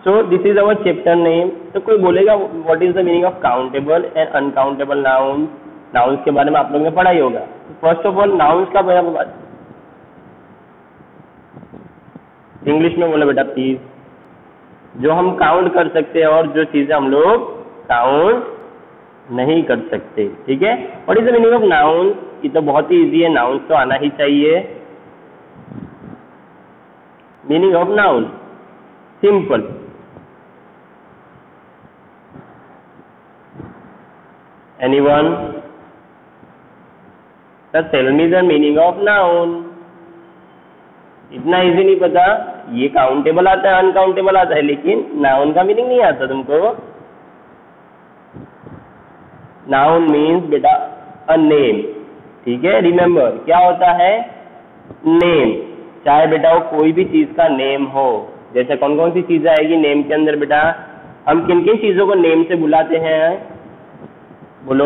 So this is our chapter name. तो कोई बोलेगा what is the meaning of countable and uncountable noun. Nouns के बारे में आप लोगों ने पढ़ा ही होगा। फर्स्ट ऑफ ऑल नाउन्स का बात इंग्लिश में बोले बेटा प्लीज। जो हम काउंट कर सकते हैं और जो चीजें हम लोग काउंट नहीं कर सकते, ठीक है। What is the meaning of noun? ये तो बहुत ही इजी है, नाउन्स तो आना ही चाहिए। Meaning of noun simple, anyone? Tell me the meaning of noun. इतना इजी नहीं पता? ये काउंटेबल आता है, अनकाउंटेबल आता है, लेकिन नाउन का मीनिंग नहीं आता तुमको। नाउन मीन्स बेटा अ नेम, ठीक है। रिमेम्बर क्या होता है? नेम। चाहे बेटा वो कोई भी चीज का नेम हो, जैसे कौन कौन सी चीजें आएगी नेम के अंदर बेटा? हम किन किन चीजों को नेम से बुलाते हैं, बोलो।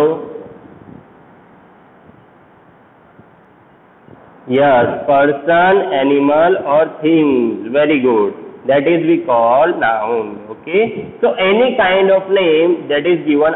यस, पर्सन, एनिमल और things. Very good, that is we call noun. Okay, so any kind of name that is given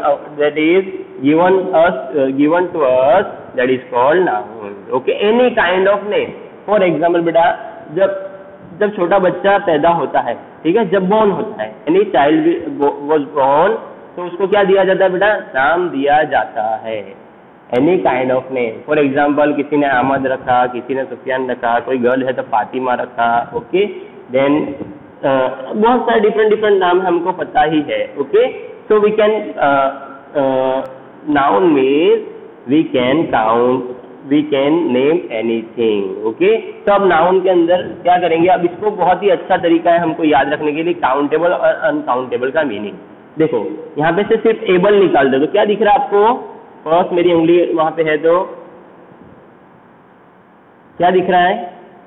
to us that is called noun. Okay, any kind of name. For example बेटा जब छोटा बच्चा पैदा होता है, ठीक है, जब born होता है, any child was born, तो उसको क्या दिया जाता है बेटा? नाम दिया जाता है। Any kind of name. For example किसी ने अहमद रखा, किसी ने सुफियान रखा, कोई गर्ल है तो फातिमा रखा। ओके, देन बहुत सारे डिफरेंट नाम हमको पता ही है। Okay, so we can noun means we can count, we can name anything. Okay, तो अब नाउन के अंदर क्या करेंगे? अब इसको बहुत ही अच्छा तरीका है हमको याद रखने के लिए, काउंटेबल और अनकाउंटेबल का मीनिंग। देखो यहाँ पे से सिर्फ एबल निकाल दो तो क्या दिख रहा है आपको? फर्स्ट मेरी उंगली वहां पे है तो क्या दिख रहा है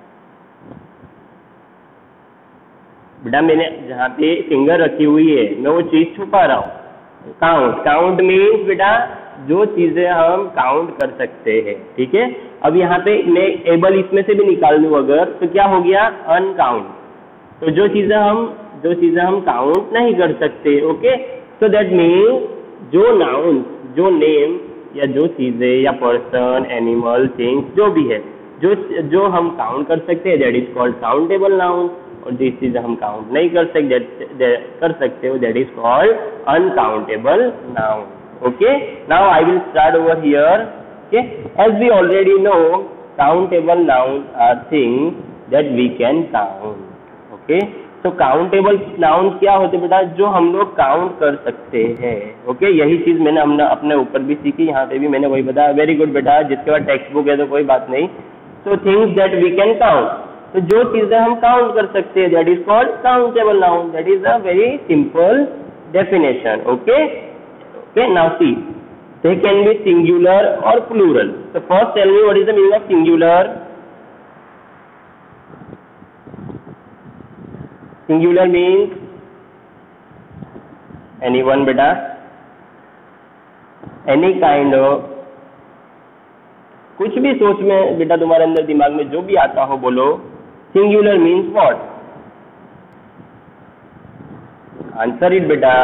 बेटा? मैंने जहाँ पे फिंगर रखी हुई है मैं वो चीज छुपा रहा हूँ। काउंट मीन्स बेटा जो चीजें हम काउंट कर सकते हैं, ठीक है। अब यहाँ पे मैं एबल इसमें से भी निकाल लूँ अगर, तो क्या हो गया? अनकाउंट। तो जो चीजें हम काउंट नहीं कर सकते। ओके, सो दैट मीन्स जो नाउन, जो नेम या जो चीजें या पर्सन, एनिमल, थिंग्स जो भी है, जो हम काउंट कर सकते हैं that is called countable noun, और जिस चीज हम काउंट नहीं कर सकते हो that is called uncountable noun. Okay, now I will start over here. Okay, as we already know countable noun are things that we can count. Okay, तो countable noun क्या होते बेटा? जो हम लोग काउंट कर सकते हैं। ओके, यही चीज हमने अपने ऊपर भी सीखी, यहाँ पे भी मैंने वही बताया। वेरी गुड बेटा, जिसके बाद टेक्स्ट बुक है तो कोई बात नहीं। तो things that we can count, तो जो चीजें हम काउंट कर सकते हैं that is called countable noun. That is a very simple definition. Okay, now see, they can be singular or plural. So first tell me what is the meaning of singular? Singular means anyone beta? Any kind of, कुछ भी सोच में बेटा तुम्हारे अंदर दिमाग में जो भी आता हो बोलो। Singular means what? Answer it beta.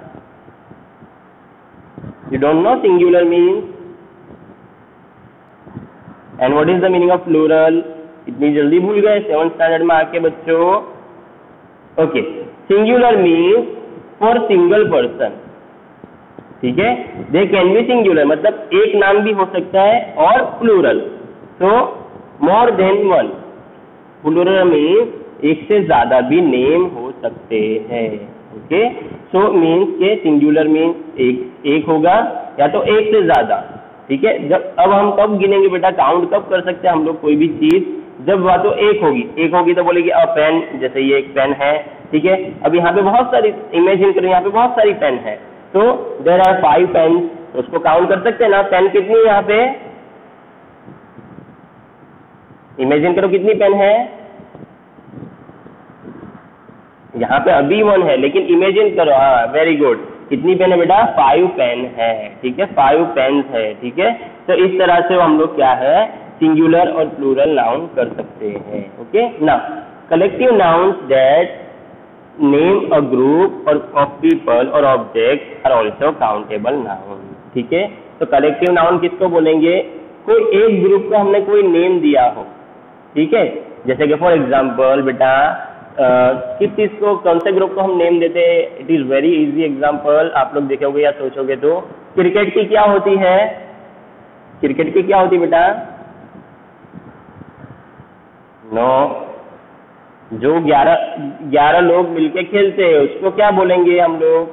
You don't know singular means? And what is the meaning of plural? इतनी जल्दी भूल गए 7th स्टैंडर्ड में आके बच्चों? Okay, singular means for single person, ठीक है। दे कैन बी सिंगुलर, मतलब एक नाम भी हो सकता है, और plural, so more than one. Plural means एक से ज्यादा भी नेम हो सकते हैं। ओके, सो मीन्स के सिंगुलर मीन्स एक होगा या तो एक से ज्यादा, ठीक है। जब अब हम कब गिनेंगे बेटा? काउंट कब कर सकते हैं हम लोग कोई भी चीज? जब वह तो एक होगी तो बोलेगी अ पेन, जैसे ये एक पेन है, ठीक है। अब यहाँ पे बहुत सारी, इमेजिन करो यहाँ पे बहुत सारी पेन है, तो देयर आर 5 पेन, तो उसको काउंट कर सकते हैं ना? पेन कितनी है यहाँ पे? इमेजिन करो कितनी पेन है यहाँ पे? अभी 1 है, लेकिन इमेजिन करो। हाँ, वेरी गुड। कितनी पेन है बेटा? 5 पेन है, ठीक है, 5 पेन्स है, ठीक है। तो इस तरह से हम लोग क्या है, सिंगुलर और प्लूरल नाउन कर सकते हैं। Okay, now collective nouns that name a group or of people or object are also countable noun. ठीक है, तो कलेक्टिव नाउन किसको बोलेंगे? कोई एक ग्रुप को हमने कोई नेम दिया हो, ठीक है, जैसे कि फॉर एग्जाम्पल बेटा किस चीज को, कौन से ग्रुप को हम नेम देते हैं? It is very easy example, आप लोग देखोगे या सोचोगे तो क्रिकेट की क्या होती है? क्रिकेट की क्या होती है बेटा? नो, जो 11 लोग मिलके खेलते हैं उसको क्या बोलेंगे हम लोग?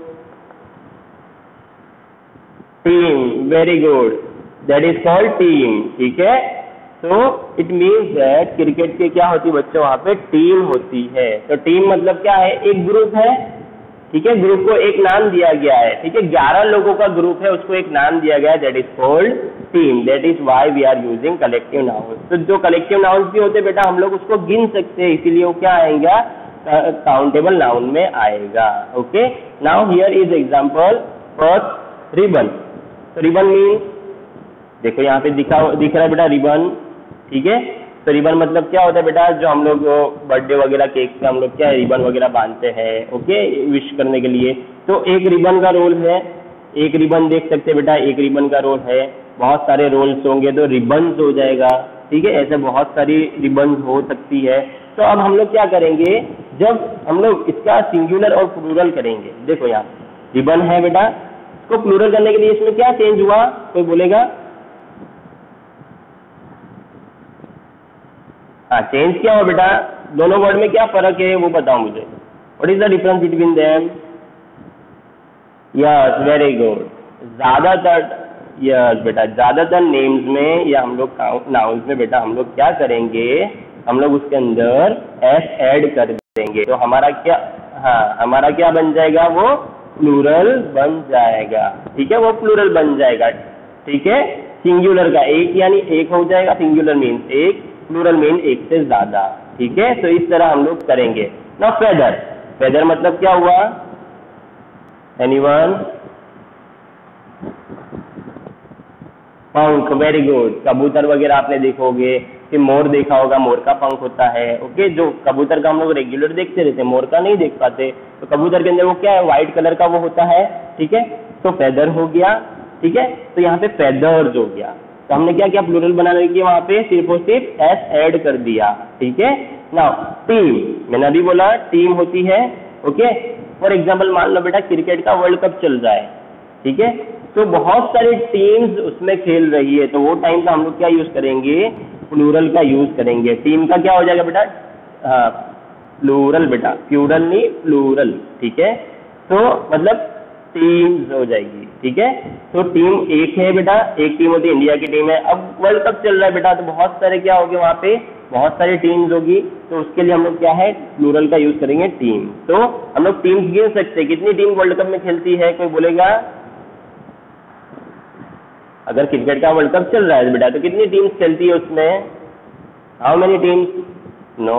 Team. Very good, that is called team. ठीक है, तो इट मीन्स दैट क्रिकेट की क्या होती है बच्चों? वहां पे टीम होती है। तो टीम मतलब क्या है? एक ग्रुप है, ठीक है, ग्रुप को एक नाम दिया गया है, ठीक है, 11 लोगों का ग्रुप है, उसको एक नाम दिया गया है, that is called team. That is why we are using collective noun. तो जो कलेक्टिव नाउन भी होते बेटा हम लोग उसको गिन सकते हैं, इसीलिए वो क्या आएगा? काउंटेबल नाउन में आएगा। Okay, now here is example first ribbon. तो रिबन मीन्स, देखो यहाँ पे दिख रहा है बेटा रिबन, ठीक है। तो रिबन मतलब क्या होता है बेटा? जो हम लोग बर्थडे वगैरह केक पे हम लोग क्या है रिबन वगैरह बांधते हैं, ओके, विश करने के लिए। तो एक रिबन का रोल है, एक रिबन देख सकते हैं बेटा, एक रिबन का रोल है। बहुत सारे रोल्स होंगे तो रिबन्स हो जाएगा, ठीक है, ऐसे बहुत सारी रिबन्स हो सकती है। तो अब हम लोग क्या करेंगे? जब हम लोग इसका सिंगुलर और प्लूरल करेंगे, देखो यहाँ रिबन है बेटा, इसको प्लूरल करने के लिए इसमें क्या चेंज हुआ? कोई बोलेगा? हाँ, चेंज क्या हो बेटा? दोनों वर्ड में क्या फर्क है वो बताओ मुझे। What is the difference between them? Yes, very good. ज्यादातर, यस बेटा, ज्यादातर नेम्स में या हम लोग नाउन्स में बेटा हम लोग क्या करेंगे? हम लोग उसके अंदर एस ऐड कर देंगे। तो हमारा क्या, हाँ, हमारा क्या बन जाएगा? वो प्लूरल बन जाएगा, ठीक है, वो प्लूरल बन जाएगा, ठीक है। सिंगुलर का एक यानी एक हो जाएगा, सिंगुलर मीन्स एक, प्लूरल मीन एक से ज्यादा, ठीक है। तो इस तरह हम लोग करेंगे। नाउ फेदर, फेदर मतलब क्या हुआ? एनीवन? पंख, वेरी गुड। कबूतर वगैरह आपने देखोगे कि मोर देखा होगा, मोर का पंख होता है, ओके। जो कबूतर का हम लोग रेगुलर देखते रहते हैं, मोर का नहीं देख पाते। तो कबूतर के अंदर वो क्या है? व्हाइट कलर का वो होता है, ठीक है। तो फेदर हो गया, ठीक है। तो यहाँ पे फेदर्स हो गया। तो हमने क्या किया? प्लूरल बनाने के लिए वहां पे सिर्फ और सिर्फ एस ऐड कर दिया, ठीक है। नाउ टीम, मैंने अभी बोला टीम होती है, ओके। फॉर एग्जाम्पल मान लो बेटा क्रिकेट का वर्ल्ड कप चल रहा है, ठीक है, तो बहुत सारी टीम्स उसमें खेल रही है, तो वो टाइम का हम लोग क्या यूज करेंगे? प्लूरल का यूज करेंगे। टीम का क्या हो जाएगा बेटा? प्लूरल बेटा, प्लूरल नहीं प्लूरल, ठीक है। तो मतलब टीम्स हो जाएगी, ठीक है। तो टीम एक है बेटा, एक टीम होती है, इंडिया की टीम है। अब वर्ल्ड कप चल रहा है बेटा, तो बहुत सारे क्या होंगे वहां पे? बहुत सारी टीम्स होगी। तो उसके लिए हम लोग क्या है? प्लूरल का यूज करेंगे, टीम। तो हम लोग टीम्स गिन सकते हैं, कितनी टीम वर्ल्ड कप में खेलती है? कोई बोलेगा? अगर क्रिकेट का वर्ल्ड कप चल रहा है बेटा तो कितनी टीम्स खेलती है उसमें? How many teams? No,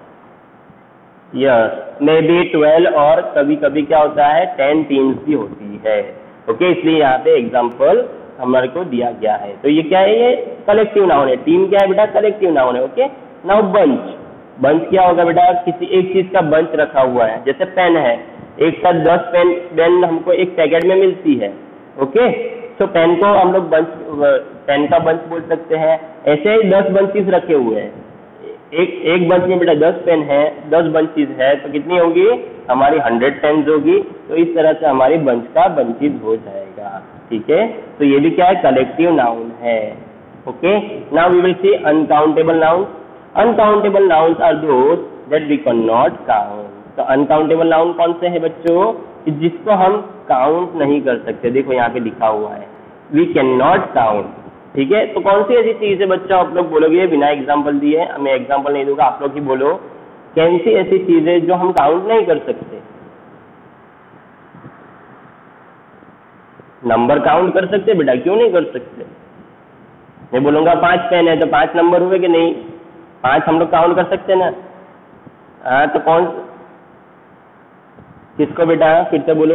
yes, may be 12 और कभी कभी क्या होता है 10 टीम्स भी होती है, ओके। इसलिए यहाँ पे एग्जाम्पल हमारे को दिया गया है। तो ये क्या है? ये कलेक्टिव नाउन है। टीम क्या है बेटा? कलेक्टिव नाउन है, ओके। नाउ बंच, बंच क्या होगा बेटा? किसी एक चीज का बंच रखा हुआ है, जैसे पेन है, एक साथ 10 पेन हमको एक पैकेट में मिलती है, ओके। तो पेन को हम लोग बंच, पेन का बंच बोल सकते हैं। ऐसे ही 10 बंचेस रखे हुए हैं, एक बंच में बेटा 10 पेन है, 10 बंचेस है, तो कितनी होगी? हमारी 100 पेन्स होगी। तो इस तरह से हमारी बंच का बंचेस हो जाएगा, ठीक है। तो ये भी क्या है? कलेक्टिव नाउन है, okay. Now we will see uncountable noun. Uncountable nouns are those that we can not काउंट। तो अनकाउंटेबल नाउन कौन से है बच्चों? जिसको हम काउंट नहीं कर सकते। देखो यहाँ पे लिखा हुआ है, वी कैन नॉट काउंट, ठीक है। तो कौन सी ऐसी चीज है बच्चों? आप लोग बोलोगे बिना एग्जाम्पल दिए, मैं एग्जाम्पल नहीं दूंगा, आप लोग ही बोलो, कौन सी ऐसी चीज है जो हम काउंट नहीं कर सकते? नंबर काउंट कर सकते बेटा, क्यों नहीं कर सकते? मैं बोलूंगा 5 पेन है तो 5 नंबर हुए कि नहीं? 5 हम लोग काउंट कर सकते ना? हाँ, तो कौन, किसको बेटा? फिर से बोलो।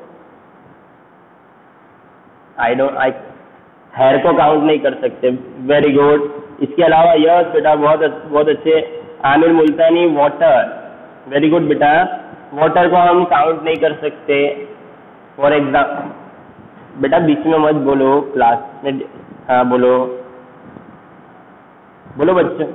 आई हेयर को काउंट नहीं कर सकते, वेरी गुड। इसके अलावा यस बेटा, बहुत अच्छे। Aamir Multani, water, very good बेटा। वाटर को हम काउंट नहीं कर सकते। फॉर एग्जाम्पल बेटा बीच में मत बोलो क्लास में, हाँ बोलो बोलो बच्चों।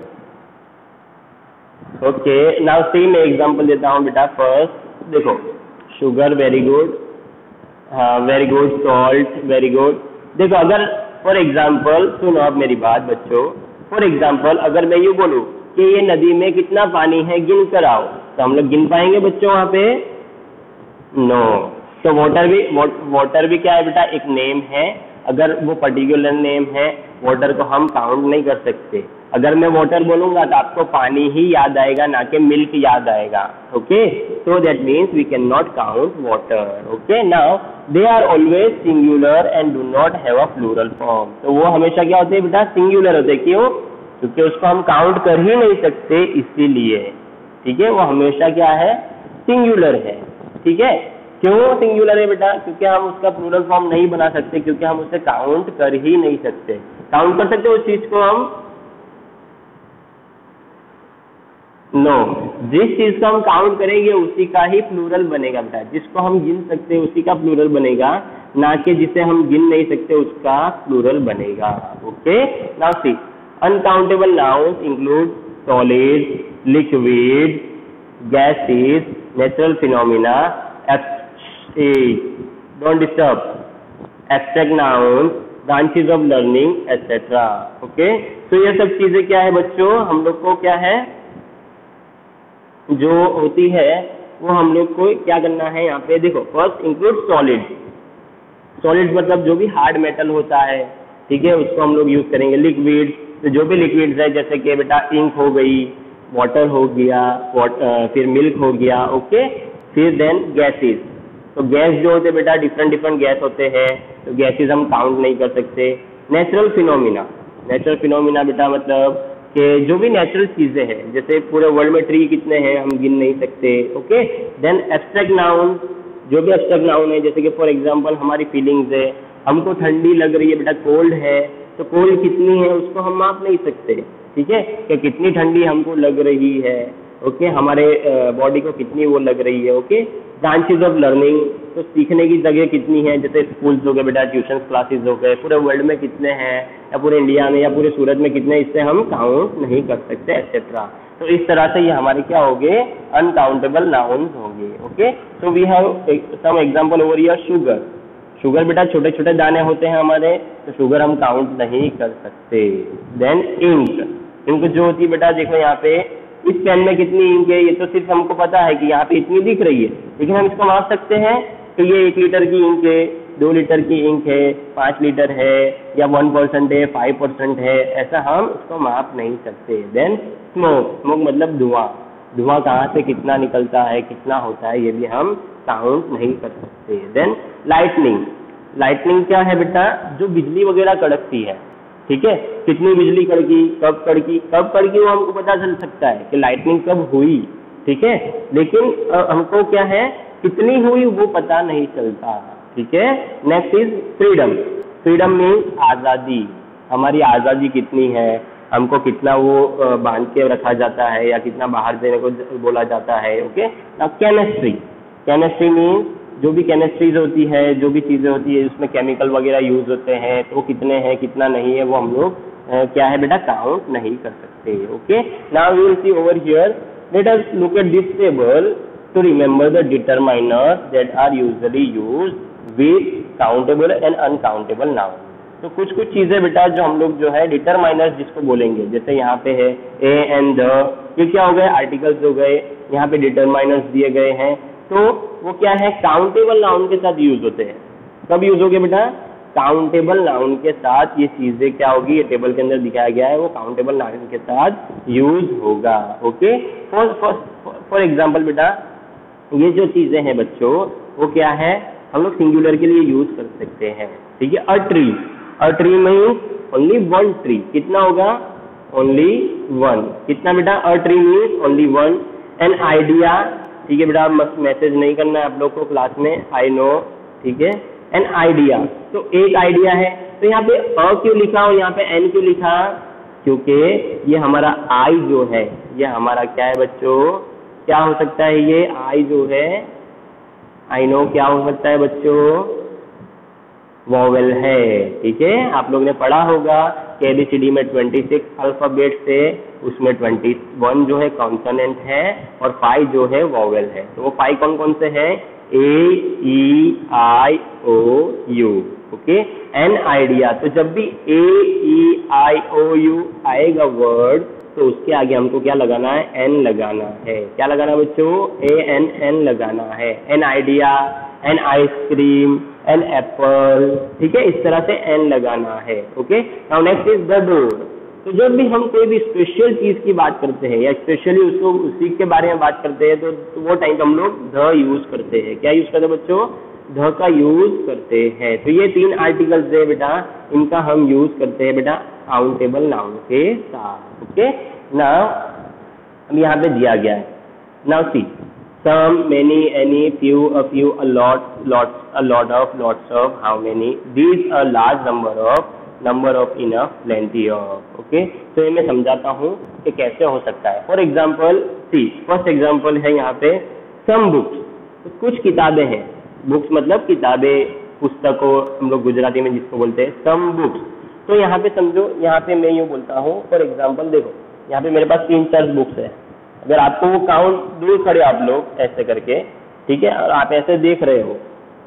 ओके नाउ सी मैं एग्जांपल देता हूँ बेटा। फर्स्ट देखो शुगर, वेरी गुड, हाँ very good, salt, very good. देखो अगर फॉर एग्जांपल सुनो आप मेरी बात बच्चों, फॉर एग्जांपल अगर मैं यूँ बोलूँ कि ये नदी में कितना पानी है गिन कर आओ, तो हम लोग गिन पाएंगे बच्चों वहाँ पे? नो। तो वाटर भी क्या है बेटा? एक नेम है। अगर वो पर्टिकुलर नेम है, वाटर को हम काउंट नहीं कर सकते। अगर मैं वाटर बोलूंगा तो आपको पानी ही याद आएगा, ना कि मिल्क याद आएगा। Okay, so that means we can not count water. Okay, now they are always singular and do not have a plural form. तो वो हमेशा क्या होते हैं बेटा? सिंगुलर होते हैं। क्यों? क्योंकि उसको हम काउंट कर ही नहीं सकते, इसीलिए। ठीक है, वो हमेशा क्या है? सिंगुलर है। ठीक है, क्यों सिंगुलर है बेटा? क्योंकि हम उसका प्लूरल फॉर्म नहीं बना सकते, क्योंकि हम उसे काउंट कर ही नहीं सकते। काउंट कर सकते उस चीज को हम? नो। जिस चीज को हम काउंट करेंगे उसी का ही प्लूरल बनेगा बेटा। जिसको हम गिन सकते हैं उसी का प्लूरल बनेगा, ना कि जिसे हम गिन नहीं सकते उसका प्लूरल बनेगा। Okay, now see uncountable nouns include solid, liquid, gases, natural phenomena, don't disturb, abstract nouns, branches of learning, etc. Okay, तो ये सब चीजें क्या है बच्चों? हम लोग को क्या है जो होती है वो हम लोग को क्या करना है यहाँ पे? देखो फर्स्ट इंक्लूड सॉलिड। सॉलिड मतलब जो भी हार्ड मेटल होता है, ठीक है, उसको हम लोग यूज करेंगे। लिक्विड, तो जो भी लिक्विड्स है जैसे कि बेटा इंक हो गई, वाटर हो गया, फिर मिल्क हो गया। ओके, फिर देन गैसेस। तो गैस जो होते बेटा डिफरेंट गैस होते हैं, तो गैसेस हम काउंट नहीं कर सकते। नेचुरल फिनोमिना, नेचुरल फिनोमिना बेटा मतलब कि जो भी नेचुरल चीजें हैं, जैसे पूरे वर्ल्ड में ट्री कितने हैं हम गिन नहीं सकते। ओके, देन एब्स्ट्रैक्ट नाउन, जो भी एब्स्ट्रैक्ट नाउन है, जैसे कि फॉर एग्जांपल हमारी फीलिंग्स है, हमको ठंडी लग रही है बेटा, कोल्ड है, तो कोल्ड कितनी है उसको हम माप नहीं सकते। ठीक है, कि कितनी ठंडी हमको लग रही है। ओके, हमारे बॉडी को कितनी वो लग रही है। ओके, ब्रांचेज ऑफ लर्निंग, तो सीखने की जगह कितनी है, जैसे स्कूल्स हो गए बेटा, ट्यूशन क्लासेस हो गए, पूरे वर्ल्ड में कितने हैं, या पूरे इंडिया में या पूरे सूरत में कितने, इससे हम काउंट नहीं कर सकते एक्सेट्रा। तो इस तरह से ये हमारे क्या होंगे? अनकाउंटेबल नाउन्स होंगे। Okay, so we have some example over here. Sugar, sugar बेटा छोटे छोटे दाने होते हैं हमारे, तो शुगर हम काउंट नहीं कर सकते। देन इंक, इंक जो होती है बेटा देखो यहाँ पे इस पेन में कितनी इंक है, ये तो सिर्फ हमको पता है कि यहाँ पे इतनी दिख रही है, लेकिन हम इसको माप सकते हैं कि ये 1 लीटर की इंक है, 2 लीटर की इंक है, 5 लीटर है, या 1% है, 5% है, ऐसा हम उसको माप नहीं सकते। देन स्मोक, स्मोक मतलब धुआं, धुआं कहाँ से कितना निकलता है, कितना होता है, ये भी हम काउंट नहीं कर सकते। देन लाइटनिंग, लाइटनिंग क्या है बेटा? जो बिजली वगैरह कड़कती है। ठीक है, कितनी बिजली कड़की, कब कड़की, कब कड़की वो हमको पता चल सकता है कि लाइटनिंग कब हुई। ठीक है, लेकिन हमको क्या है कितनी हुई वो पता नहीं चलता। ठीक है, next is freedom, freedom means आज़ादी, हमारी आज़ादी कितनी है, हमको कितना वो बांध के रखा जाता है या कितना बाहर देने को बोला जाता है। Okay, now chemistry, chemistry means जो भी केमिस्ट्रीज होती है, जो भी चीज़ें होती है उसमें केमिकल वगैरह यूज होते हैं, तो कितने हैं कितना नहीं है वो हम लोग क्या है बेटा काउंट नहीं कर सकते। Okay, now we will see over here, let us look at this table to remember the determiners that are usually used with countable and uncountable noun. तो कुछ कुछ चीजें बेटा जो हम लोग जो है डिटरमाइनर्स जिसको बोलेंगे, जैसे यहाँ पे है ए एंड द, ये क्या हो गए? आर्टिकल्स हो गए, यहाँ पे डिटरमाइनर्स दिए गए हैं, तो वो क्या है काउंटेबल नाउन के साथ यूज होते हैं। कब यूज होंगे बेटा? काउंटेबल नाउन के साथ ये चीजें क्या होगी, ये टेबल के अंदर दिखाया गया है, वो काउंटेबल नाउन के साथ यूज होगा। ओके, फॉर एग्जाम्पल बेटा ये जो चीजें हैं बच्चों वो क्या है हम लोग सिंगुलर के लिए यूज कर सकते हैं। ठीक है, a tree, a tree means only one tree, कितना होगा? ओनली वन, कितना बेटा? A tree means only one. An idea, ठीक है बेटा मैसेज नहीं करना है आप लोग को क्लास में, आई नो। ठीक है, एन आइडिया, तो एक आइडिया है, तो यहाँ पे अ क्यों लिखा और यहाँ पे एन क्यों लिखा? क्योंकि ये हमारा आई जो है ये हमारा क्या है बच्चों? क्या हो सकता है ये आई जो है, आई नो क्या हो सकता है बच्चों, वॉवेल है। ठीक है, आप लोग ने पढ़ा होगा कि एबीसीडी में 26 अल्फाबेट से उसमें 21 जो है कॉन्सोनेंट है और 5 जो है वॉवेल है। तो वो 5 कौन कौन से हैं, A E I O U. Okay, an idea, तो जब भी ए ई आई ओ यू आएगा वर्ड तो उसके आगे हमको क्या लगाना है, एन लगाना है। क्या लगाना है बच्चों, ए एन एन लगाना है। An idea, an ice cream, an apple, ठीक है, इस तरह से एन लगाना है। Okay, now next is the door. तो जब भी हम कोई भी स्पेशल चीज की बात करते हैं या स्पेशली उसको उसी के बारे में बात करते हैं तो वो टाइम हम लोग द यूज करते हैं। क्या यूज करते हैं बच्चों, ध का यूज करते हैं। तो ये 3 आर्टिकल्स है बेटा, इनका हम यूज करते हैं बेटा काउंटेबल नाउन के साथ। ओके, नाउ अब यहाँ पे दिया गया है, now see some, many, any, few, a few, a lot, lots, a lot of, lots of, how many, these a large number of, enough, plenty of। Okay, तो ये मैं समझाता हूँ कि कैसे हो सकता है। For example see, first example है यहाँ पे some books, तो कुछ किताबें हैं, बुक्स मतलब किताबें, पुस्तकों हम लोग गुजराती में जिसको बोलते हैं some books। तो यहाँ पे समझो, यहाँ पे मैं यूँ बोलता हूँ, फॉर एग्जाम्पल देखो यहाँ पे मेरे पास 3-4 बुक्स है। अगर आपको वो काउंट, दूर खड़े आप लोग ऐसे करके, ठीक है, और आप ऐसे देख रहे हो,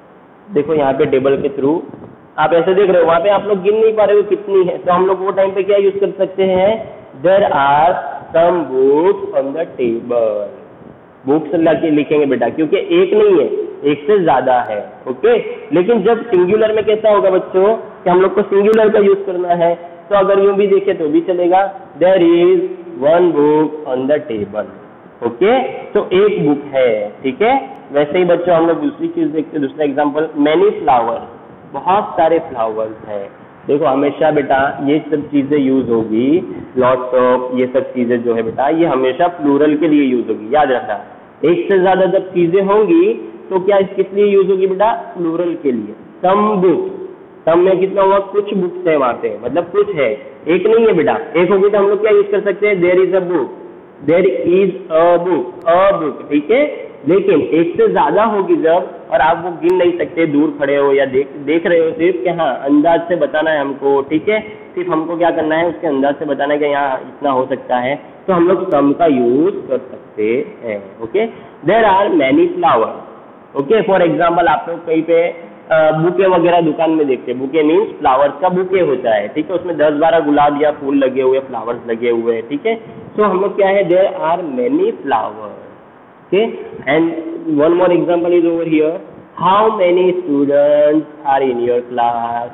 देखो यहाँ पे टेबल के थ्रू आप ऐसे देख रहे हो, वहां पे आप लोग गिन नहीं पा रहे हो कितनी है, तो हम लोग वो टाइम पे क्या यूज कर सकते हैं, there are some books on the table. Books लिखेंगे बेटा, क्योंकि एक नहीं है, एक से ज्यादा है। ओके, लेकिन जब सिंगुलर में कैसा होगा बच्चों कि हम लोग को सिंगुलर का यूज करना है, तो अगर यूं भी देखे तो भी चलेगा, there is 1 book on the table. Okay, तो एक बुक है। ठीक है, वैसे ही बच्चों हम लोग दूसरी चीज देखते हैं, दूसरा एग्जांपल, मैनी फ्लावर्स, बहुत सारे फ्लावर्स हैं। देखो हमेशा बेटा ये सब चीजें यूज होगी, लॉट्स ऑफ, ये सब चीजें जो है बेटा ये हमेशा प्लूरल के लिए यूज होगी। याद रखना, एक से ज्यादा जब चीजें होंगी तो क्या किस लिए यूज होगी बेटा, प्लूरल के लिए। सम बुक्स, सम में कितना हुआ, कुछ बुक्स है वहां पे, मतलब कुछ है, एक नहीं है बेटा। एक होगी तो हम लोग क्या यूज कर सकते हैं, there is a book, there is a book. ठीक है, लेकिन एक से ज्यादा होगी जब, और आप वो गिन नहीं सकते, दूर खड़े हो या देख रहे हो सिर्फ, कि हाँ अंदाज से बताना है हमको। ठीक है, सिर्फ हमको क्या करना है, उसके अंदाज से बताना है कि यहाँ इतना हो सकता है, तो हम लोग सम का यूज कर सकते हैं। Okay, there are many flower. Okay, for example आप लोग कहीं पे बुके वगैरह दुकान में देखते हैं, बुके मीन्स फ्लावर्स का बुके होता है। ठीक है, उसमें 10-12 गुलाब या फूल लगे हुए, फ्लावर्स लगे हुए हैं। ठीक है, तो हम लोग क्या है, there are many flowers. Okay, and one more example is over here, how many students are in your class,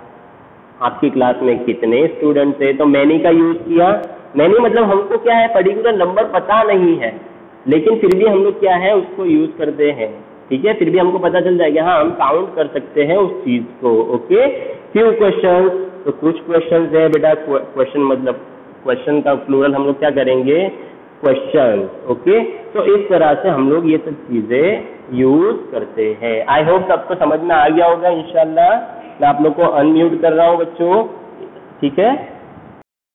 आपकी क्लास में कितने स्टूडेंट्स है। तो मैनी का यूज किया, मैनी मतलब हमको क्या है, पर्टिकुलर नंबर पता नहीं है, लेकिन फिर भी हम लोग क्या है उसको यूज करते हैं। ठीक है, फिर भी हमको पता चल जाएगा, हाँ हम काउंट कर सकते हैं उस चीज को। ओके, फ्यू क्वेश्चंस, तो कुछ क्वेश्चंस है बेटा, क्वेश्चन मतलब क्वेश्चन का प्लूरल हम लोग क्या करेंगे, क्वेश्चन। ओके, तो इस तरह से हम लोग ये सब चीजें यूज करते हैं। आई होप सबको समझ में आ गया होगा इंशाल्लाह। मैं आप लोग को अनम्यूट कर रहा हूँ बच्चों। ठीक है।